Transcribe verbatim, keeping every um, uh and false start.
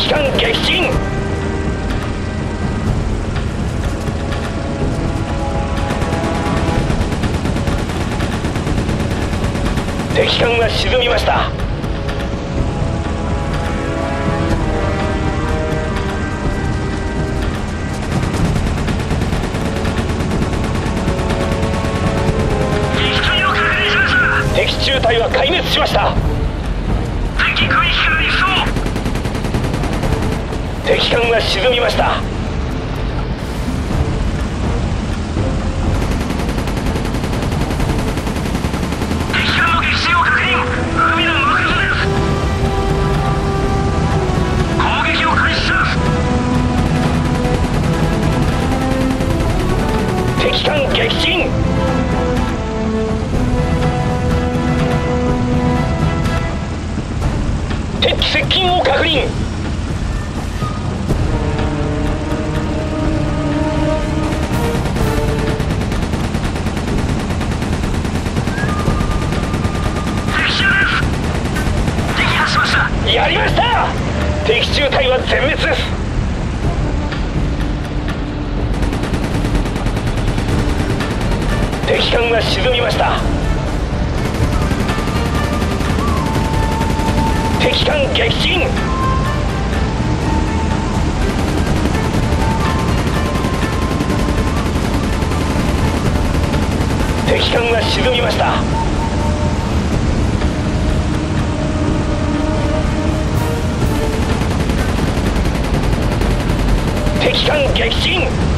敵艦撃沈。敵艦が沈みました。敵中隊は壊滅しました。敵海域から輸送。敵艦が沈みました。敵艦の撃沈を確認。海の向こうです。攻撃を開始します。敵艦撃沈。敵機接近を確認。敵中です。撃破しました。やりました。敵中隊は全滅です。敵艦が沈みました。敵艦撃沈。敵艦が沈みました。敵艦撃沈。